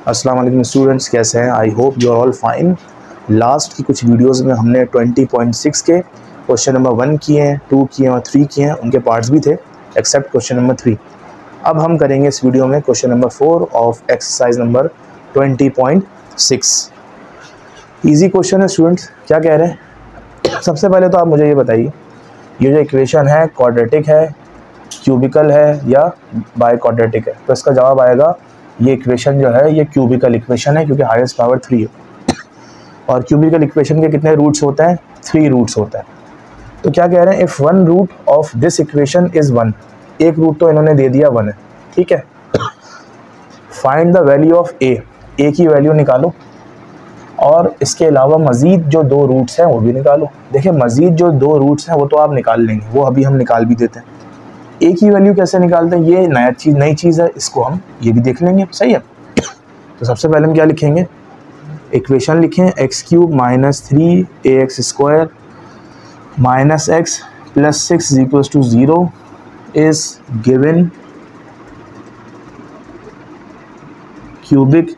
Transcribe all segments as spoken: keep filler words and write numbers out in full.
अस्सलाम वालेकुम स्टूडेंट्स, कैसे हैं? I hope you are all fine. Last की कुछ वीडियोस में हमने ट्वेंटी पॉइंट सिक्स के क्वेश्चन नंबर वन किए हैं, टू किए हैं और थ्री किए हैं। उनके पार्ट्स भी थे एक्सेप्ट क्वेश्चन नंबर थ्री। अब हम करेंगे इस वीडियो में question number four of exercise number twenty point six. Easy question है स्टूडेंट्स। क्या कह रहे हैं? सबसे पहले तो आप मुझे ये बताइए, ये जो इक्वेशन है क्वाड्रेटिक है, क्यूबिकल है या बाय क्वाड्रेटिक है? तो इसका जवाब आएगा ये इक्वेशन जो है ये क्यूबिकल इक्वेशन है, क्योंकि हाईएस्ट पावर थ्री है। और क्यूबिकल इक्वेशन के कितने रूट्स होते हैं? थ्री रूट्स होते हैं। तो क्या कह रहे हैं? If one root of this equation is one, एक रूट तो इन्होंने दे दिया वन है, ठीक है। Find the value of A, A की वैल्यू निकालो और इसके अलावा मज़ीद जो दो रूट्स हैं वो भी निकालो। देखिए मज़ीद जो दो रूट्स हैं वो तो आप निकाल लेंगे, वो अभी हम निकाल भी देते हैं। ए की वैल्यू कैसे निकालते हैं? ये नया चीज़ नई चीज़ है, इसको हम ये भी देख लेंगे, सही है। तो सबसे पहले हम क्या लिखेंगे? इक्वेशन लिखें x cube minus three A x square minus x plus six is equals to zero is given cubic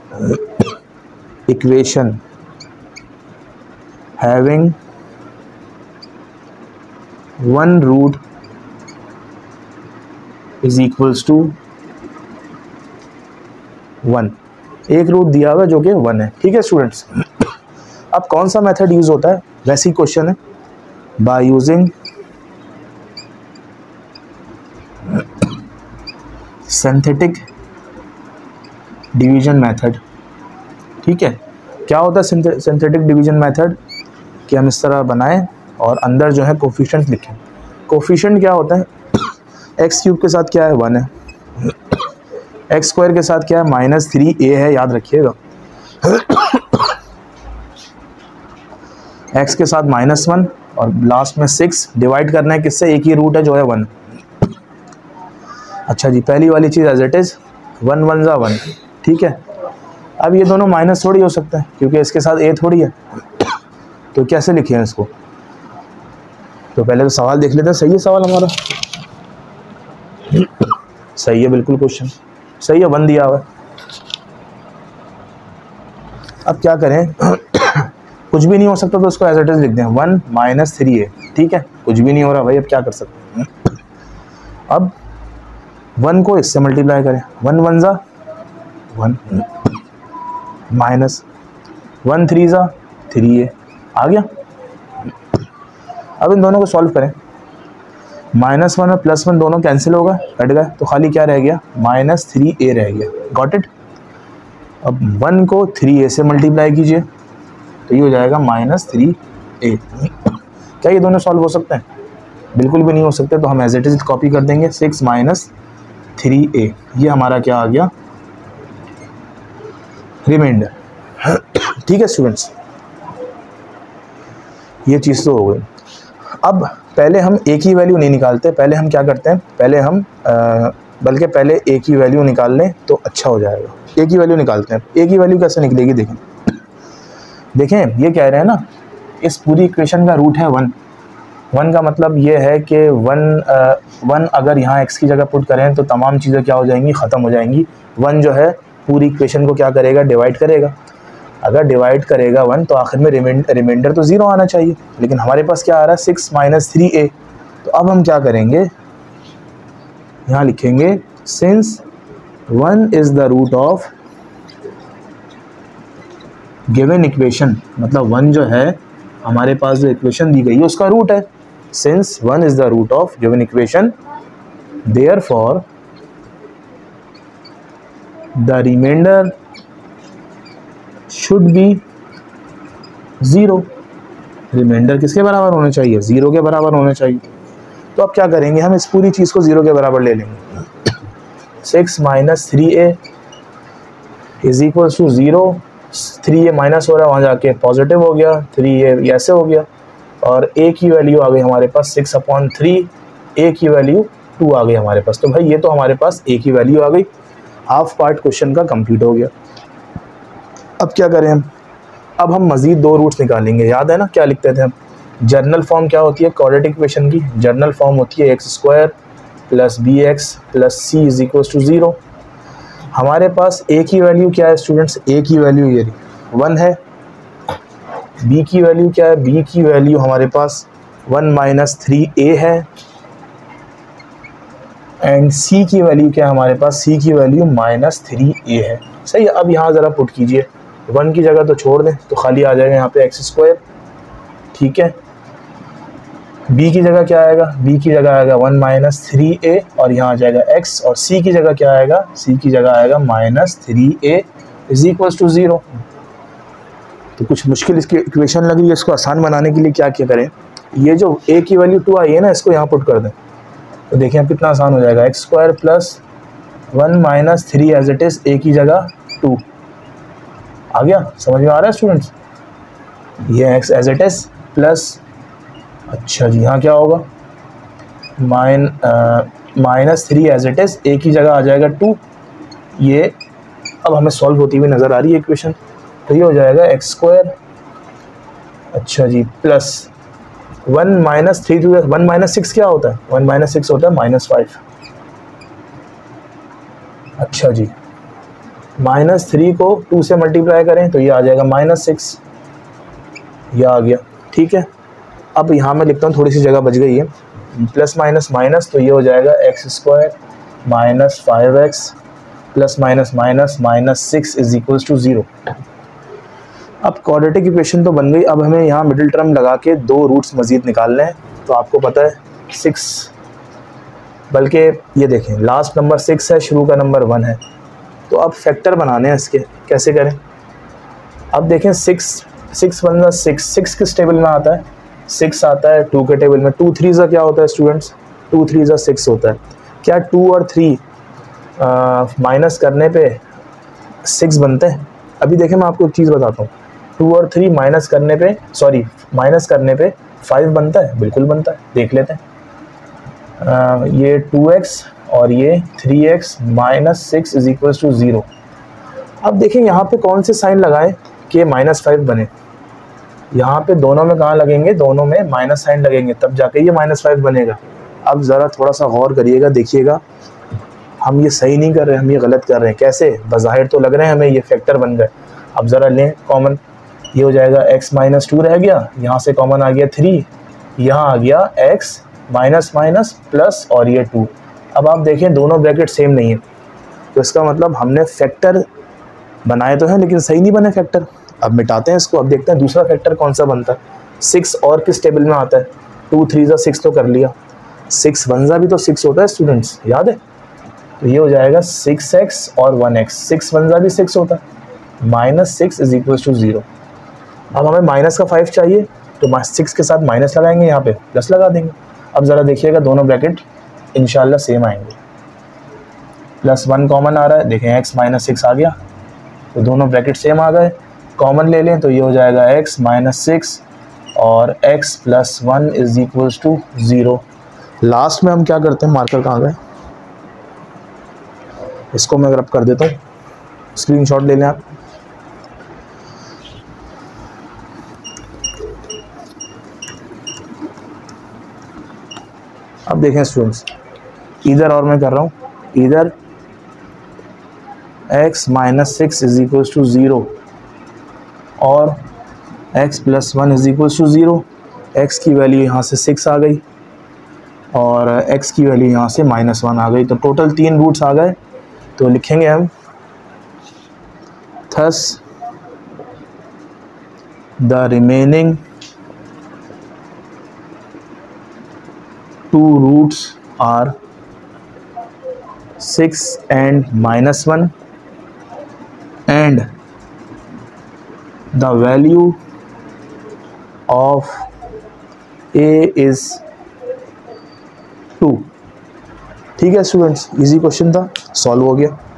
equation having one root is equals to one. एक रूट दिया हुआ है जो कि वन है, ठीक है स्टूडेंट्स। अब कौन सा मेथड यूज होता है? वैसे ही क्वेश्चन है, by using synthetic division method, ठीक है। क्या होता है सिंथेटिक डिवीजन मेथड? कि हम इस तरह बनाएं और अंदर जो है कोफिशिएंट लिखें। कोफिशिएंट क्या होता है? एक्स क्यूब के साथ क्या है? वन है। एक्स स्क्वायर के साथ क्या है? माइनस थ्री ए है, याद रखिएगा। एक्स के साथ माइनस वन और लास्ट में सिक्स। डिवाइड करना है किससे? एक ही रूट है जो है वन। अच्छा जी, पहली वाली चीज़ as it is, one one जा वन, ठीक है। अब ये दोनों माइनस थोड़ी हो सकता है क्योंकि इसके साथ ए थोड़ी है, तो कैसे लिखे हैं इसको? तो पहले तो सवाल देख लेते हैं। सही है सवाल हमारा? सही है, बिल्कुल क्वेश्चन सही है, वन दिया हुआ है। अब क्या करें? कुछ भी नहीं हो सकता तो उसको एज इट इज लिख दें, वन माइनस थ्री ए, ठीक है। कुछ भी नहीं हो रहा भाई, अब क्या कर सकते हैं? अब वन को इससे मल्टीप्लाई करें, वन वन जा वन माइनस वन थ्री जा थ्री ए, आ गया। अब इन दोनों को सॉल्व करें, माइनस वन और प्लस वन दोनों कैंसिल होगा, कट गए, तो खाली क्या रह गया? माइनस थ्री ए रह गया। Got it? अब वन को थ्री ए से मल्टीप्लाई कीजिए तो ये हो जाएगा माइनस थ्री ए। क्या ये दोनों सॉल्व हो सकते हैं? बिल्कुल भी नहीं हो सकते। तो हम एज इट इज कॉपी कर देंगे, सिक्स माइनस थ्री ए, ये हमारा क्या आ गया? रिमाइंडर, ठीक है स्टूडेंट्स। ये चीज़ तो हो गई। अब पहले हम ए की वैल्यू नहीं निकालते, पहले हम क्या करते हैं? पहले हम आ, बल्कि पहले ए की वैल्यू निकाल लें तो अच्छा हो जाएगा। ए की वैल्यू निकालते हैं। ए की वैल्यू कैसे निकलेगी? देखें देखें ये कह रहे हैं ना, इस पूरी इक्वेशन का रूट है वन। वन का मतलब ये है कि वन आ, वन अगर यहाँ एक्स की जगह पुट करें तो तमाम चीज़ें क्या हो जाएंगी? ख़त्म हो जाएंगी। वन जो है पूरी इक्वेशन को क्या करेगा? डिवाइड करेगा। अगर डिवाइड करेगा वन तो आखिर में रिमाइंडर तो ज़ीरो आना चाहिए, लेकिन हमारे पास क्या आ रहा है? Six minus three A. तो अब हम क्या करेंगे? यहाँ लिखेंगे since one is the root of given equation, मतलब वन जो है हमारे पास जो इक्वेशन दी गई है उसका रूट है। Since one is the root of given equation therefore the remainder should be zero. Remainder किसके बराबर होना चाहिए? ज़ीरो के बराबर होना चाहिए। तो अब क्या करेंगे? हम इस पूरी चीज़ को ज़ीरो के बराबर ले लेंगे। Six minus three A is equal to zero. Three A minus हो रहा है, वहाँ जाके पॉजिटिव हो गया, थ्री ए ऐसे हो गया, और ए की वैल्यू आ गई हमारे पास सिक्स अपॉन थ्री, ए की वैल्यू टू आ गई हमारे पास। तो भाई ये तो हमारे पास ए की वैल्यू आ गई। हाफ पार्ट क्वेश्चन का कंप्लीट हो गया। अब क्या करें हम? अब हम मज़ीद दो रूट्स निकालेंगे। याद है ना क्या लिखते थे हम? जर्नल फॉर्म क्या होती है क्वाड्रेटिक इक्वेशन की? जर्नल फॉर्म होती है x square plus B x plus C is equal to zero. हमारे पास ए की वैल्यू क्या है स्टूडेंट्स, ए की वैल्यू ये वन है। बी की वैल्यू क्या है, बी की वैल्यू हमारे पास वन माइनस थ्री ए है। एंड सी की वैल्यू क्या है हमारे पास, सी की वैल्यू माइनस थ्री ए है। सही है, अब यहाँ ज़रा पुट कीजिए, वन की जगह तो छोड़ दें तो खाली आ जाएगा यहाँ पे एक्स स्क्वायर। ठीक है, बी की जगह क्या आएगा, बी की जगह आएगा वन माइनस थ्री ए और यहाँ आ जाएगा एक्स। और सी की जगह क्या आएगा, सी की जगह आएगा minus three A is equal to zero. तो कुछ मुश्किल इसकी इक्वेशन लग रही है, इसको आसान बनाने के लिए क्या क्या करें, ये जो ए की वैल्यू टू आई है ना, इसको यहाँ पुट कर दें तो देखिए अब कितना आसान हो जाएगा। X square plus one minus three as it is, A की जगह टू। आ गया, समझ में आ रहा है स्टूडेंट्स, ये x as it is plus, अच्छा जी यहाँ क्या होगा, min minus three as it is, A की जगह आ जाएगा टू। ये अब हमें सॉल्व होती हुई नज़र आ रही है इक्वेशन, तो ये हो जाएगा एक्स स्क्वायर, अच्छा जी, plus one minus three two one minus six क्या होता है, वन माइनस सिक्स होता है माइनस फाइव। अच्छा जी, माइनस थ्री को टू से मल्टीप्लाई करें तो ये आ जाएगा माइनस सिक्स, ये आ गया। ठीक है, अब यहाँ मैं लिखता हूँ, थोड़ी सी जगह बच गई है, प्लस माइनस माइनस, तो ये हो जाएगा x square minus five x plus minus minus minus six is equals to zero. अब क्वाड्रेटिक इक्वेशन तो बन गई, अब हमें यहाँ मिडिल टर्म लगा के दो रूट्स मज़ीद निकालने हैं। तो आपको पता है सिक्स, बल्कि ये देखें लास्ट नंबर सिक्स है, शुरू का नंबर वन है, तो अब फैक्टर बनाने हैं इसके, कैसे करें। अब देखें six, six one six, six किस टेबल में आता है, सिक्स आता है टू के टेबल में। टू थ्री ज़ा क्या होता है स्टूडेंट्स, टू थ्री ज़ा सिक्स होता है। क्या टू और थ्री माइनस करने पे सिक्स बनते हैं? अभी देखें मैं आपको एक चीज़ बताता हूँ, टू और थ्री माइनस करने पे, सॉरी माइनस करने पे फाइव बनता है, बिल्कुल बनता है, देख लेते हैं। आ, ये टू एक्स और ये three x minus six is equals to zero. अब देखें यहाँ पे कौन से साइन लगाएं कि माइनस फाइव बने, यहाँ पे दोनों में कहाँ लगेंगे, दोनों में माइनस साइन लगेंगे, तब जाके ये माइनस फाइव बनेगा। अब ज़रा थोड़ा सा गौर करिएगा, देखिएगा हम ये सही नहीं कर रहे, हम ये गलत कर रहे हैं। कैसे, बज़ाहिर तो लग रहे हैं हमें ये फैक्टर बन गए। अब ज़रा लें कॉमन, ये हो जाएगा x माइनस टू रह गया, यहाँ से कॉमन आ गया थ्री, यहाँ आ गया x माइनस माइनस प्लस और ये टू। अब आप देखें दोनों ब्रैकेट सेम नहीं है, तो इसका मतलब हमने फैक्टर बनाए तो हैं लेकिन सही नहीं बने फैक्टर। अब मिटाते हैं इसको, अब देखते हैं दूसरा फैक्टर कौन सा बनता है। सिक्स और किस टेबल में आता है, टू थ्री ज़ा सिक्स तो कर लिया, सिक्स वन ज़ा भी तो सिक्स होता है स्टूडेंट्स, याद है। तो ये हो जाएगा सिक्स एक्स और वन एक्स, सिक्स वन ज़ा भी सिक्स होता है, minus six is equal to zero. अब हमें माइनस का फाइव चाहिए, तो सिक्स के साथ माइनस लगाएंगे, यहाँ पे प्लस लगा देंगे। अब ज़रा देखिएगा दोनों ब्रैकेट इंशाल्लाह सेम आएंगे। प्लस वन कॉमन आ रहा है, देखें एक्स माइनस सिक्स आ गया, तो दोनों ब्रैकेट सेम आ गए। कॉमन ले लें तो ये हो जाएगा एक्स माइनस सिक्स और x plus one is equals to zero. Last में हम क्या करते हैं, मार्कर कहाँ गए, इसको मैं रब कर देता हूँ, स्क्रीनशॉट ले लें आप। अब देखें स्टूडेंट्स, इधर और मैं कर रहा हूँ, इधर x minus six is equals to zero और x plus one is equals to zero. X की वैल्यू यहाँ से सिक्स आ गई और x की वैल्यू यहाँ से माइनस वन आ गई, तो टोटल तीन रूट्स आ गए। तो लिखेंगे हम thus the remaining two roots are six and minus one and the value of a is two। ठीक है स्टूडेंट्स, इजी क्वेश्चन था, सॉल्व हो गया।